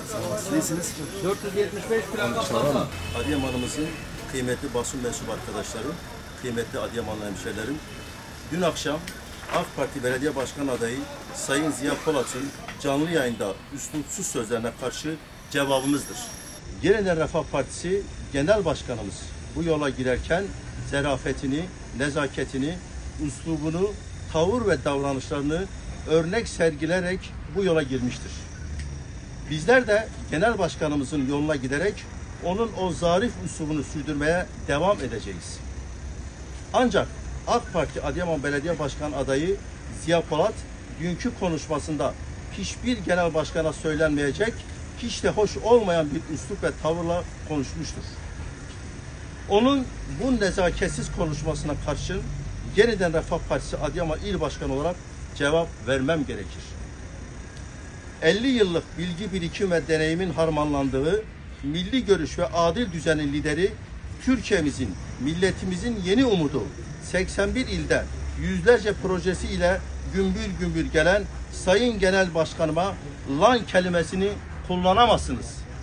Neyisiniz? 475 plaka fazla. Adıyaman'ımızın kıymetli basın mensubu arkadaşlarım, kıymetli Adıyamanlı hemşehrilerim, dün akşam AK Parti Belediye Başkan adayı Sayın Ziya Polat'ın canlı yayında üslupsuz sözlerine karşı cevabımızdır. Yeniden Refah Partisi Genel Başkanımız bu yola girerken zarafetini, nezaketini, üslubunu, tavır ve davranışlarını örnek sergilerek bu yola girmiştir. Bizler de Genel Başkanımızın yoluna giderek onun o zarif üslubunu sürdürmeye devam edeceğiz. Ancak AK Parti Adıyaman Belediye Başkan adayı Ziya Polat dünkü konuşmasında hiçbir genel başkana söylenmeyecek, hiç de hoş olmayan bir üslup ve tavırla konuşmuştur. Onun bu nezaketsiz konuşmasına karşın yeniden Refah Partisi Adıyaman İl Başkanı olarak cevap vermem gerekir. 50 yıllık bilgi birikim ve deneyimin harmanlandığı milli görüş ve adil düzenin lideri, Türkiye'mizin, milletimizin yeni umudu, 81 ilde yüzlerce projesi ile gümbür gümbür gelen Sayın Genel Başkanıma lan kelimesini kullanamazsınız.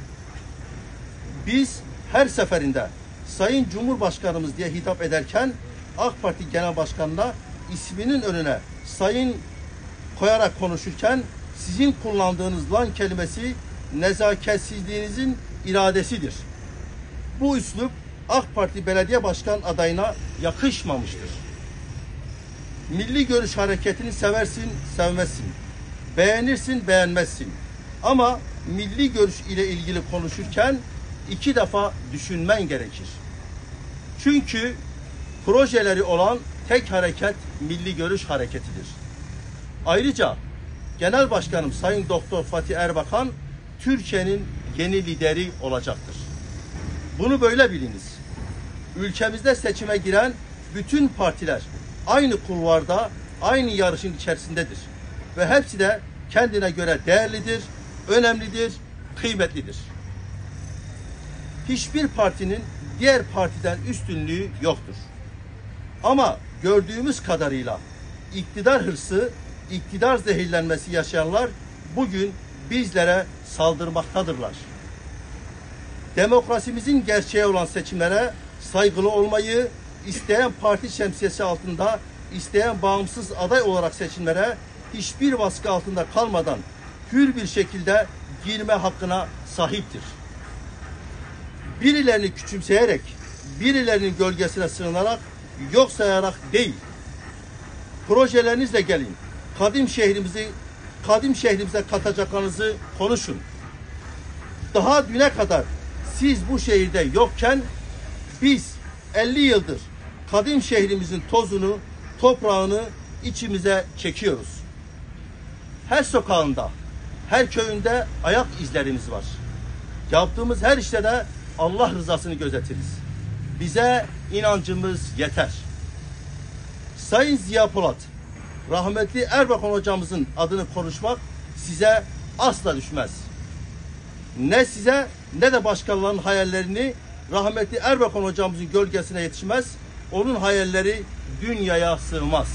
Biz her seferinde Sayın Cumhurbaşkanımız diye hitap ederken AK Parti Genel Başkanı'na isminin önüne sayın koyarak konuşurken sizin kullandığınız lan kelimesi nezaketsizliğinizin iradesidir. Bu üslup AK Parti Belediye Başkan adayına yakışmamıştır. Milli görüş hareketini seversin, sevmezsin. Beğenirsin, beğenmezsin. Ama milli görüş ile ilgili konuşurken 2 defa düşünmen gerekir. Çünkü projeleri olan tek hareket milli görüş hareketidir. Ayrıca Genel Başkanım Sayın Doktor Fatih Erbakan Türkiye'nin yeni lideri olacaktır. Bunu böyle biliniz. Ülkemizde seçime giren bütün partiler aynı kulvarda, aynı yarışın içerisindedir. Ve hepsi de kendine göre değerlidir, önemlidir, kıymetlidir. Hiçbir partinin diğer partiden üstünlüğü yoktur. Ama gördüğümüz kadarıyla iktidar hırsı, iktidar zehirlenmesi yaşayanlar bugün bizlere saldırmaktadırlar. Demokrasimizin gerçeği olan seçimlere saygılı olmayı, isteyen parti şemsiyesi altında, isteyen bağımsız aday olarak seçimlere hiçbir baskı altında kalmadan hür bir şekilde girme hakkına sahiptir. Birilerini küçümseyerek, birilerinin gölgesine sığınarak, yok sayarak değil, projelerinizle gelin, kadim şehrimize katacaklarınızı konuşun. Daha düne kadar siz bu şehirde yokken biz 50 yıldır kadim şehrimizin tozunu, toprağını içimize çekiyoruz. Her sokağında, her köyünde ayak izlerimiz var. Yaptığımız her işte de Allah rızasını gözetiriz. Bize inancımız yeter. Sayın Ziya Polat, rahmetli Erbakan hocamızın adını konuşmak size asla düşmez. Ne size ne de başkalarının hayallerini rahmetli Erbakan hocamızın gölgesine yetişmez. Onun hayalleri dünyaya sığmaz.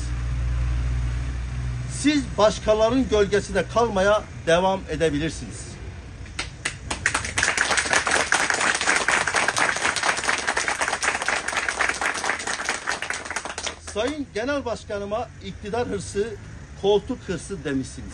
Siz başkalarının gölgesinde kalmaya devam edebilirsiniz. Sayın Genel Başkanıma iktidar hırsı, koltuk hırsı demişsiniz.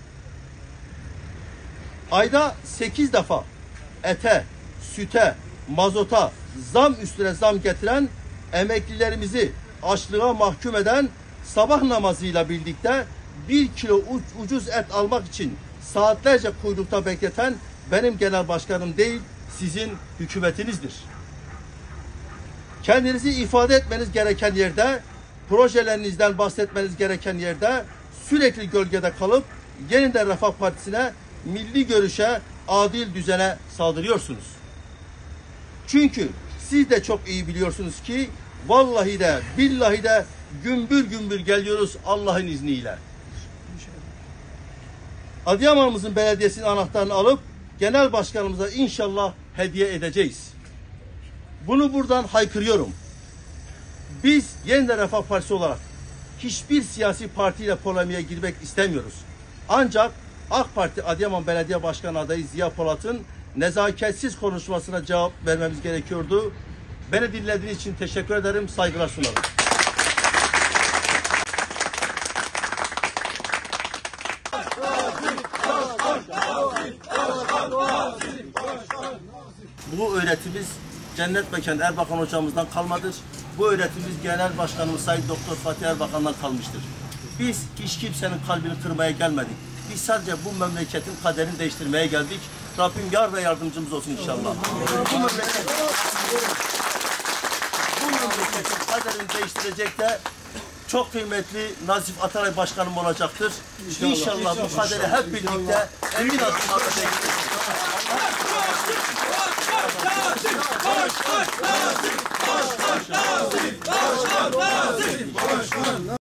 Ayda 8 defa ete, süte, mazota, zam üstüne zam getiren, emeklilerimizi açlığa mahkum eden, sabah namazıyla birlikte 1 kilo ucuz et almak için saatlerce kuyrukta bekleten benim genel başkanım değil, sizin hükümetinizdir. Kendinizi ifade etmeniz gereken yerde, projelerinizden bahsetmeniz gereken yerde sürekli gölgede kalıp yeniden Refah Partisi'ne, milli görüşe, adil düzene saldırıyorsunuz. Çünkü siz de çok iyi biliyorsunuz ki vallahi de billahi de gümbür gümbür geliyoruz Allah'ın izniyle. Adıyaman'ımızın belediyesinin anahtarını alıp genel başkanımıza inşallah hediye edeceğiz. Bunu buradan haykırıyorum. Biz yeniden Refah Partisi olarak hiçbir siyasi partiyle polemiğe girmek istemiyoruz. Ancak AK Parti Adıyaman Belediye Başkanı adayı Ziya Polat'ın nezaketsiz konuşmasına cevap vermemiz gerekiyordu. Beni dinlediğiniz için teşekkür ederim, saygılar sunarım. Bu öğretimiz Cennet Mekan Erbakan hocamızdan kalmadır. Bu öğretimiz Genel Başkanımız Sayın Doktor Fatih Erbakan'dan kalmıştır. Biz hiç kimsenin kalbini kırmaya gelmedik. Biz sadece bu memleketin kaderini değiştirmeye geldik. Rabbim yar ve yardımcımız olsun inşallah. Bu memleketin kaderini değiştirecek de çok kıymetli Nazif Ataray Başkanım olacaktır. İnşallah bu kaderi hep birlikte emin adımlarla değiştireceğiz.